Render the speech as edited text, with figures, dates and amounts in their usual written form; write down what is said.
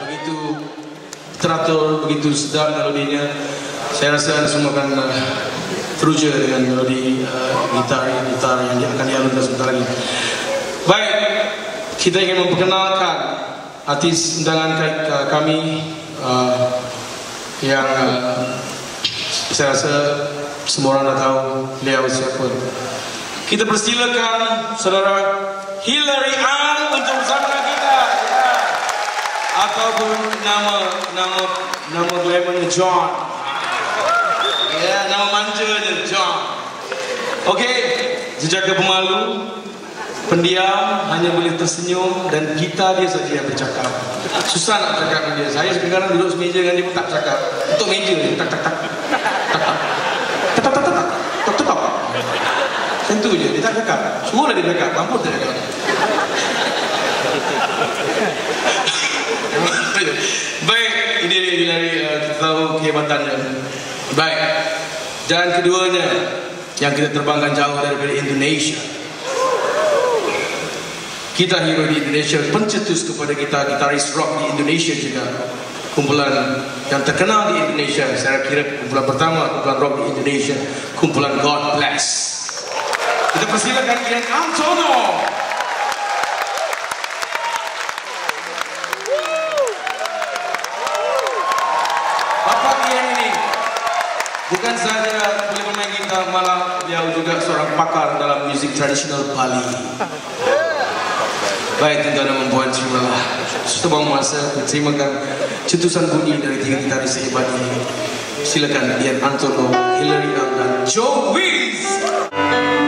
begitu teratur, begitu sedap melodinya. Saya rasa anda semua akan teruja dengan melodi gitar yang akan dialunkan sebentar lagi. Baik, kita ingin memperkenalkan artis undangan kami yang saya rasa semua orang dah tahu beliau siapa. Kita persilakan saudara Hillary Ang untuk bersama kita, ya. Ataupun nama glamournya John, ya, nama manjanya John. Okey, jejak pemalu, pendiam, hanya boleh tersenyum dan gitar dia saja yang bercakap. Susah nak cakap dengan dia. Saya sekarang duduk semeja dengan dia pun tak cakap. Untuk meja dia tak tak tak tak tak tak tak tak tak tak tak. Tentu je dia tak cakap. Suruhlah dia cakap, mampu tak cakap. Baik, ini Hillary, kita tahu kehebatannya. Baik, jalan keduanya yang kita terbangkan jauh daripada Indonesia. Kita hero di Indonesia, pencetus kepada kita gitaris rock di Indonesia juga. Kumpulan yang terkenal di Indonesia, saya kira kumpulan pertama, kumpulan rock di Indonesia, kumpulan God Bless. Kita persilakan Ian Antono. Bapak Ian ini bukan saja boleh bermain gitar, malah dia juga seorang pakar dalam musik tradisional Bali. Baik, tentu anda membuat terimalah setebang masa terimakan cetusan bunyi dari tiga gitaris hebat ini. Silakan Ian Antono, Hillary Ang dan Joe Wiz.